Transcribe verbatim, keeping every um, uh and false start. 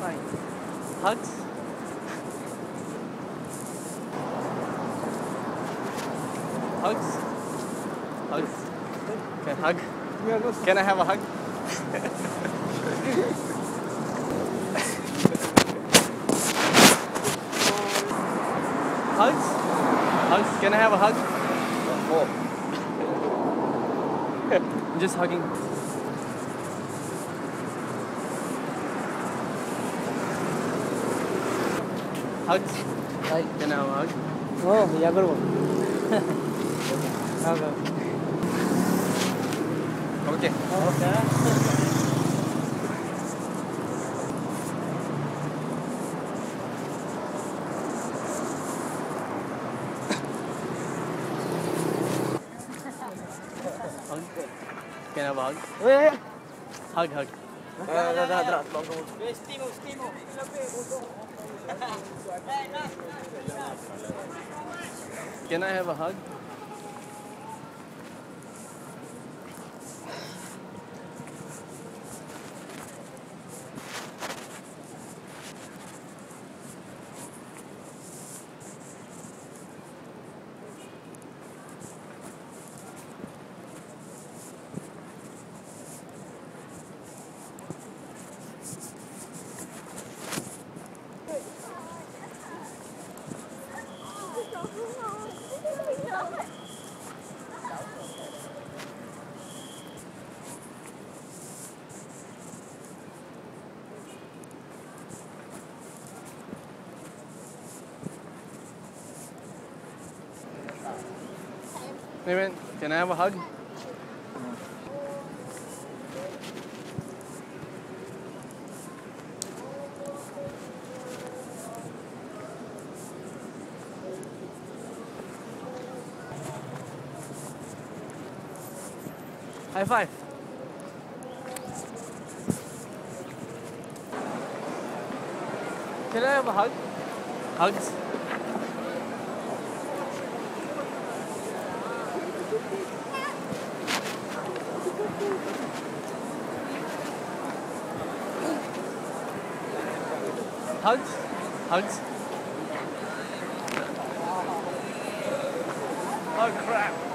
fine. Hugs? Hugs? Hugs? Okay, hug? Can I have a hug? Hugs? Hugs? Can I have a hug? Oh. I'm just hugging. Hugs? Hi. Can I have a hug? Oh, yeah, করব। Okay. Okay. Hug? Can I have a hug? Eh, Hug, hug. dah dah dah. Can I have a hug? Hey man, can I have a hug? High five. Can I have a hug? Hugs? Hugs? Hugs? Oh crap.